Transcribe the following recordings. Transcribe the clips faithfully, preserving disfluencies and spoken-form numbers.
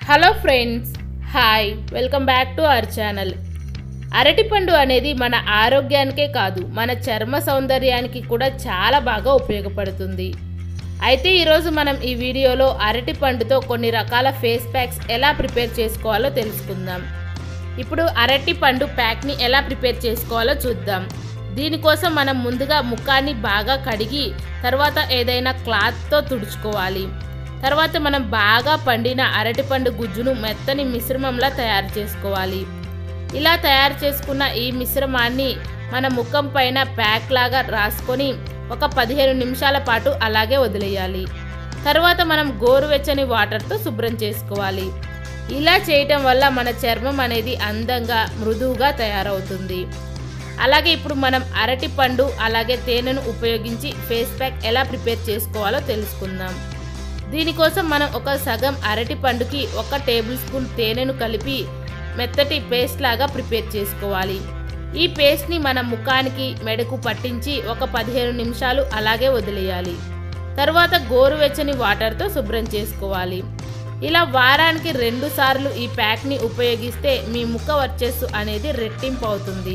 Hello friends, hi, welcome back to our channel. అరటిపండు అనేది మన ఆరోగ్యానికే కాదు, మన చర్మ సౌందర్యానికి కూడా చాలా బాగా ఉపయోగపడుతుంది. అయితే ఈరోజు మనం ఈ వీడియోలో అరటిపండుతో కొన్ని రకాల ఫేస్ ప్యాక్స్ ఎలా ప్రిపేర్ చేసుకోవాలో తెలుసుకుందాం. ఇప్పుడు అరటిపండు ప్యాక్ని ఎలా ప్రిపేర్ చేసుకోవాలో చూద్దాం. దీనికోసం మనం ముందుగా ముఖాన్ని బాగా కడిగి తర్వాత ఏదైనా క్లాత్తో తుడుచుకోవాలి. తర్వాత మనం బాగా పండిన అరటిపండు గుజ్జును మెత్తని మిశ్రమంలా తయారు చేసుకోవాలి. ఇలా తయారు చేసుకున్న ఈ మిశ్రమాన్ని మన ముఖం పైన ప్యాక్ లాగా రాసుకొని ఒక పదిహేను నిమిషాల పాటు అలాగే వదిలేయాలి. తర్వాత మనం గోరువెచ్చని వాటర్తో శుభ్రం చేసుకోవాలి. ఇలా చేయటం వల్ల మన చర్మం అనేది అందంగా మృదువుగా తయారవుతుంది. అలాగే ఇప్పుడు మనం అరటిపండు అలాగే తేనెను ఉపయోగించి ఫేస్ ప్యాక్ ఎలా ప్రిపేర్ చేసుకోవాలో తెలుసుకుందాం. దీనికోసం మనం ఒక సగం అరటిపండుకి ఒక టేబుల్ స్పూన్ తేనెను కలిపి మెత్తటి పేస్ట్ లాగా ప్రిపేర్ చేసుకోవాలి. ఈ పేస్ట్ని మన ముఖానికి మెడకు పట్టించి ఒక పదిహేను నిమిషాలు అలాగే వదిలేయాలి. తర్వాత గోరువెచ్చని వాటర్తో శుభ్రం చేసుకోవాలి. ఇలా వారానికి రెండు సార్లు ఈ ప్యాక్ని ఉపయోగిస్తే మీ ముఖ వర్చస్సు అనేది రెట్టింపు అవుతుంది.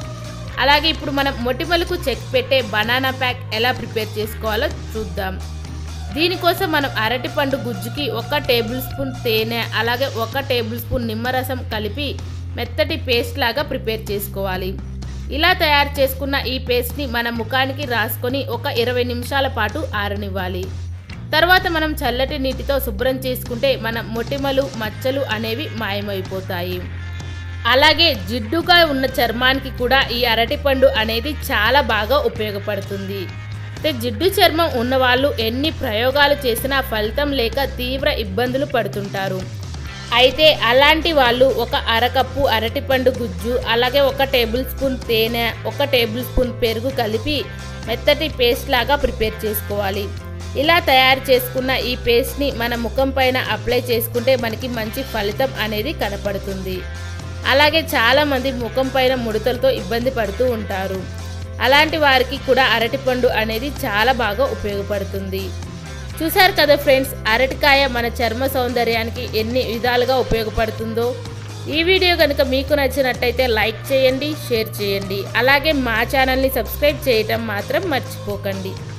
అలాగే ఇప్పుడు మనం మొటిమలకు చెక్ పెట్టే బనానా ప్యాక్ ఎలా ప్రిపేర్ చేసుకోవాలో చూద్దాం. దీనికోసం మనం అరటిపండు గుజ్జుకి ఒక టేబుల్ స్పూన్ తేనె అలాగే ఒక టేబుల్ స్పూన్ నిమ్మరసం కలిపి మెత్తటి పేస్ట్ లాగా ప్రిపేర్ చేసుకోవాలి. ఇలా తయారు చేసుకున్న ఈ పేస్ట్ని మన ముఖానికి రాసుకొని ఒక ఇరవై నిమిషాల పాటు ఆరనివ్వాలి. తర్వాత మనం చల్లటి నీటితో శుభ్రం చేసుకుంటే మన మొటిమలు మచ్చలు అనేవి మాయమైపోతాయి. అలాగే జిడ్డుగా ఉన్న చర్మానికి కూడా ఈ అరటిపండు అనేది చాలా బాగా ఉపయోగపడుతుంది. జిడ్డు చర్మం ఉన్నవాళ్ళు ఎన్ని ప్రయోగాలు చేసినా ఫలితం లేక తీవ్ర ఇబ్బందులు పడుతుంటారు. అయితే అలాంటి వాళ్ళు ఒక అరకప్పు అరటిపండు గుజ్జు అలాగే ఒక టేబుల్ స్పూన్ తేనె ఒక టేబుల్ స్పూన్ పెరుగు కలిపి మెత్తటి పేస్ట్ లాగా ప్రిపేర్ చేసుకోవాలి. ఇలా తయారు చేసుకున్న ఈ పేస్ట్ని మన ముఖం పైన అప్లై చేసుకుంటే మనకి మంచి ఫలితం అనేది కనపడుతుంది. అలాగే చాలామంది ముఖం పైన ముడతలతో ఇబ్బంది పడుతూ ఉంటారు. అలాంటి వారికి కూడా అరటిపండు అనేది చాలా బాగా ఉపయోగపడుతుంది. చూశారు కదా ఫ్రెండ్స్, అరటికాయ మన చర్మ సౌందర్యానికి ఎన్ని విధాలుగా ఉపయోగపడుతుందో. ఈ వీడియో కనుక మీకు నచ్చినట్టయితే లైక్ చేయండి, షేర్ చేయండి. అలాగే మా ఛానల్ని సబ్స్క్రైబ్ చేయటం మాత్రం మర్చిపోకండి.